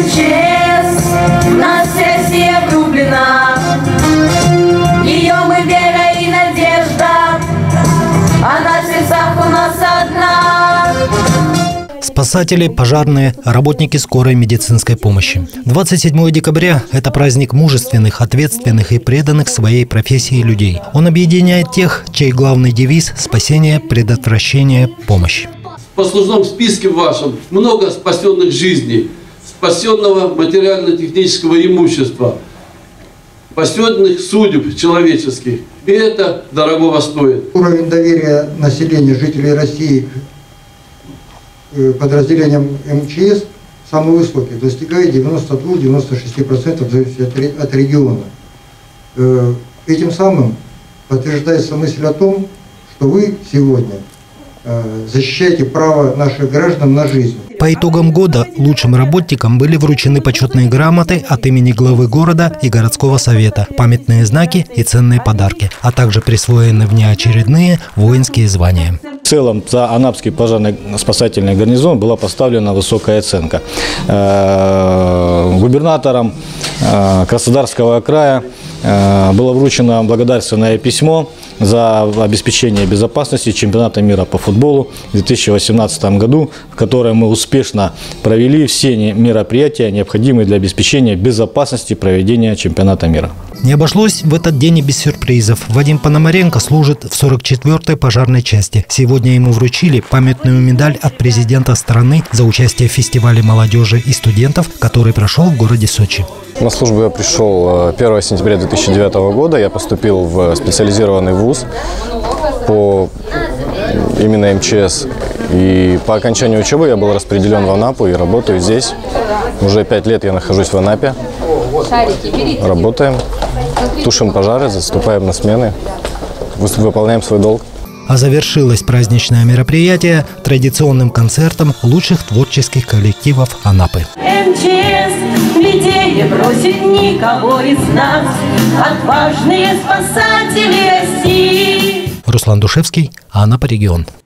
МЧС, в нас Россия влюблена, ее мы вера и надежда, она в сердцах у нас одна. Спасатели, пожарные, работники скорой медицинской помощи. 27 декабря – это праздник мужественных, ответственных и преданных своей профессии людей. Он объединяет тех, чей главный девиз – спасение, предотвращение, помощь. В послужном списке вашем много спасенных жизней, спасенного материально-технического имущества, спасенных судеб человеческих. И это дорогого стоит. Уровень доверия населения, жителей России подразделениям МЧС самый высокий, достигает 92-96% в зависимости от региона. Этим самым подтверждается мысль о том, что вы сегодня защищаете право наших граждан на жизнь. По итогам года лучшим работникам были вручены почетные грамоты от имени главы города и городского совета, памятные знаки и ценные подарки, а также присвоены внеочередные воинские звания. В целом за Анапский пожарно-спасательный гарнизон была поставлена высокая оценка. Губернатором Краснодарского края было вручено благодарственное письмо за обеспечение безопасности чемпионата мира по футболу в 2018 году, в котором мы успешно провели все мероприятия, необходимые для обеспечения безопасности проведения чемпионата мира. Не обошлось в этот день и без сюрпризов. Вадим Пономаренко служит в 44-й пожарной части. Сегодня ему вручили памятную медаль от президента страны за участие в фестивале молодежи и студентов, который прошел в городе Сочи. На службу я пришел 1 сентября 2009 года. Я поступил в специализированный вуз по именно МЧС. И по окончанию учебы я был распределен в Анапу и работаю здесь. Уже 5 лет я нахожусь в Анапе. Работаем, тушим пожары, заступаем на смены, выполняем свой долг. А завершилось праздничное мероприятие традиционным концертом лучших творческих коллективов Анапы. МЧС в беде не бросит никого из нас, отважные спасатели России. Руслан Душевский, Анапа регион.